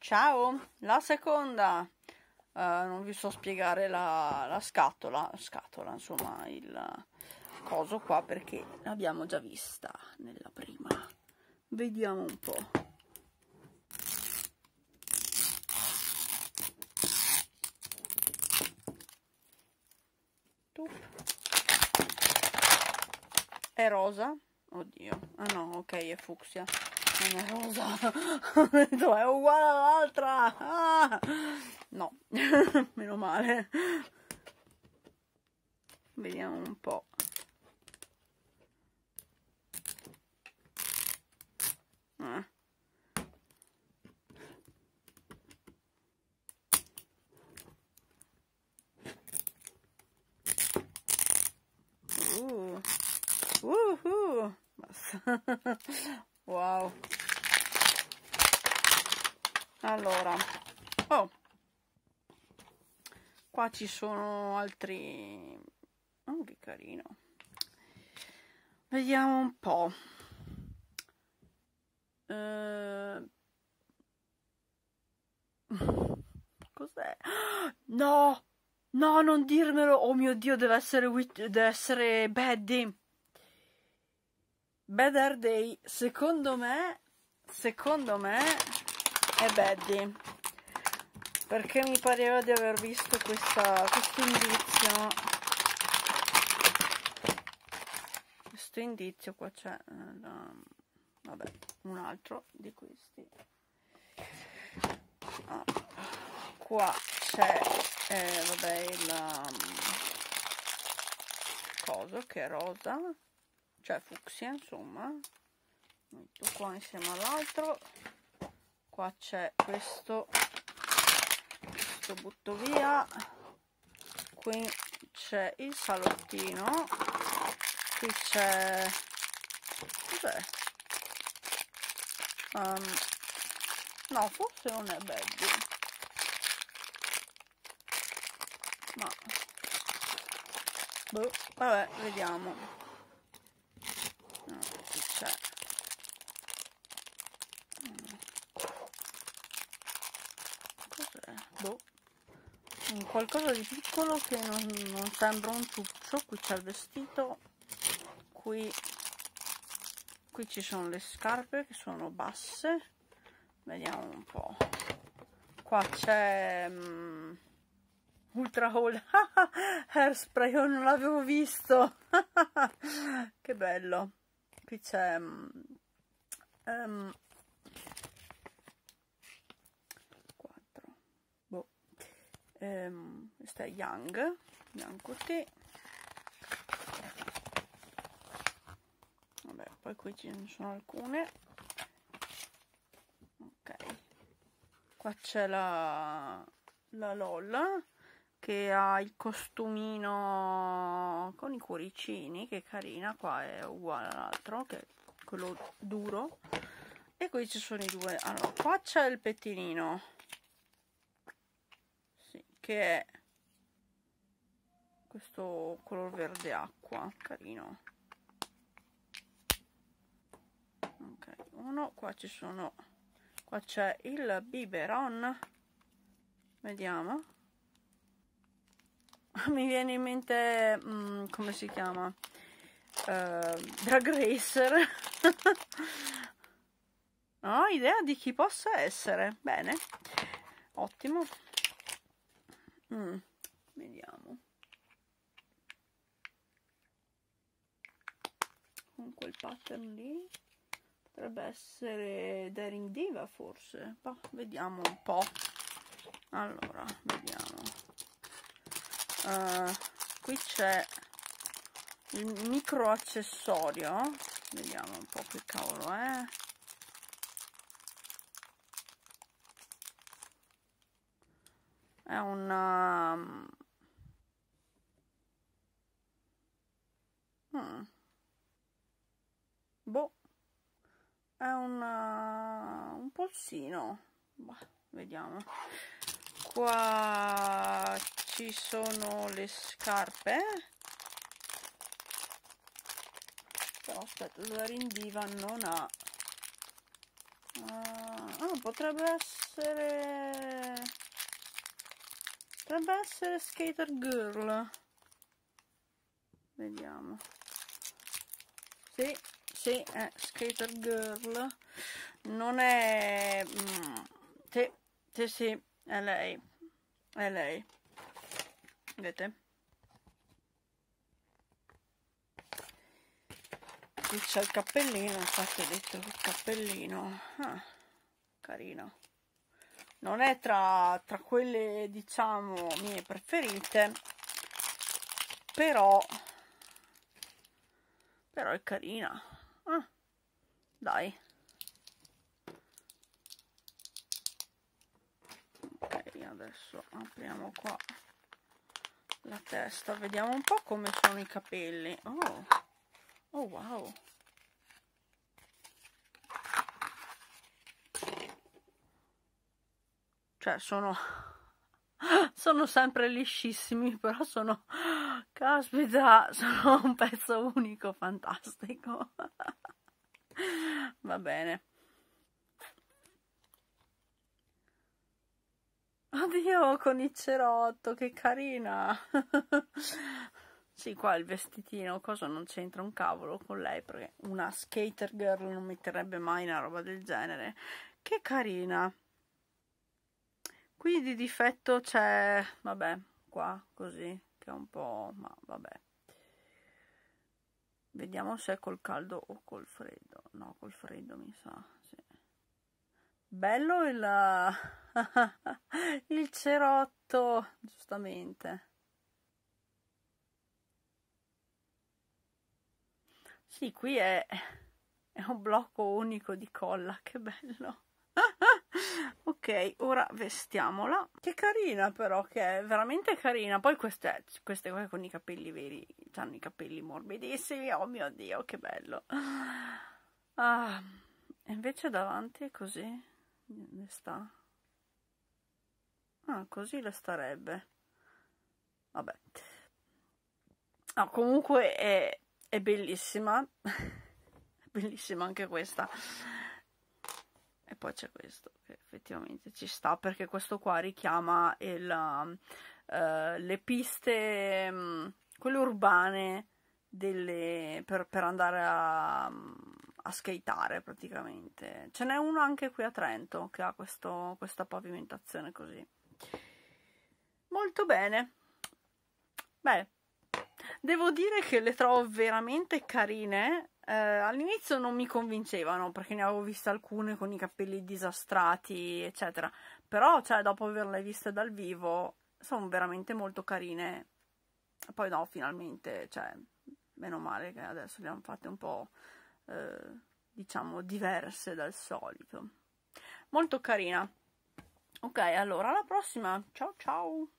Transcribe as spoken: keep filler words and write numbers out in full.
Ciao, la seconda, uh, non vi so spiegare la, la scatola, scatola, insomma, il coso qua perché l'abbiamo già vista nella prima. Vediamo un po'. È rosa? Oddio, ah no, ok, è fucsia. Non è rosa, è uguale all'altra. Ah! No, meno male. Vediamo un po'. Eh. Uh. Uh, uh. Wow. Allora, oh, qua ci sono altri. Oh, che carino. Vediamo un po'. Uh... Cos'è? No, no, non dirmelo. Oh mio Dio, deve essere deve essere Baddy. Bad Hair Day, secondo me, secondo me è Baddy, perché mi pareva di aver visto questa, questo indizio, questo indizio, qua c'è, uh, vabbè, un altro di questi, ah, qua c'è, eh, vabbè, il um, coso che è rosa, cioè fucsia, insomma, metto qua insieme all'altro. Qua c'è questo, questo butto via, qui c'è il salottino, qui c'è, cos'è? Um, no, forse non è Baddy, ma boh, vabbè, vediamo. C'è cos'è? Boh, un qualcosa di piccolo che non, non sembra un ciuccio. Qui c'è il vestito, qui qui ci sono le scarpe che sono basse, vediamo un po'. Qua c'è um, Ultra Haul Hairspray, io non l'avevo visto. Che bello. Qui c'è um, quattro, boh, um, questa è Young, Young Cutie. Vabbè, poi qui ce ne sono alcune. Ok, qua c'è la, la Lola che ha il costumino con i cuoricini, che carina. Qua è uguale all'altro, che è quello duro, e qui ci sono i due. Allora, qua c'è il pettinino, sì, che è questo color verde acqua, carino. Ok, uno. Qua ci sono, qua c'è il biberon, vediamo. Mi viene in mente, um, come si chiama? Uh, Drag Racer. Non ho idea di chi possa essere. Bene, ottimo. Mm, vediamo. Con quel pattern lì potrebbe essere Daring Diva, forse. Bah, vediamo un po'. Allora, vediamo. Uh, qui c'è il micro accessorio, vediamo un po' che cavolo è. È un um... hmm. boh, è un, uh, un polsino. Bah, vediamo. Qua ci sono le scarpe, però aspetta, Daring Diva non ha uh, oh, potrebbe essere potrebbe essere Skater Girl, vediamo. Sì, sì, è Skater Girl, non è mm, sì, sì, sì, è lei, è lei, vedete? Qui c'è il cappellino, infatti ho detto che il cappellino, ah, carino. Non è tra, tra quelle, diciamo, mie preferite, però, però è carina. Ah, dai. Ok, adesso apriamo qua la testa, vediamo un po' come sono i capelli. Oh, oh wow. Cioè sono sono sempre liscissimi, però sono, caspita, sono un pezzo unico, fantastico. Va bene. Oddio, con il cerotto, che carina. Sì, qua il vestitino, cosa non c'entra un cavolo con lei, perché una skater girl non metterebbe mai una roba del genere. Che carina. Qui di difetto c'è, vabbè, qua così, che è un po', ma vabbè. Vediamo se è col caldo o col freddo. No, col freddo mi sa, sì. Bello il, il cerotto, giustamente. Sì, qui è, è un blocco unico di colla, che bello. Ok, ora vestiamola. Che carina però, che è veramente carina. Poi queste, queste qua con i capelli veri, hanno i capelli morbidissimi. Oh mio Dio, che bello. Ah, e invece davanti è così. Ne sta. Ah, così le starebbe. Vabbè. No, comunque è, è bellissima. È bellissima anche questa. E poi c'è questo che effettivamente ci sta, perché questo qua richiama il, uh, le piste, um, quelle urbane delle, per, per andare a, a skateare praticamente. Ce n'è uno anche qui a Trento che ha questo, questa pavimentazione così. Molto bene. Beh, devo dire che le trovo veramente carine. Eh, all'inizio non mi convincevano perché ne avevo viste alcune con i capelli disastrati, eccetera. Però, cioè, dopo averle viste dal vivo, sono veramente molto carine. Poi no, finalmente, cioè, meno male che adesso le hanno fatte un po', eh, diciamo, diverse dal solito. Molto carina. Ok, allora alla prossima. Ciao ciao!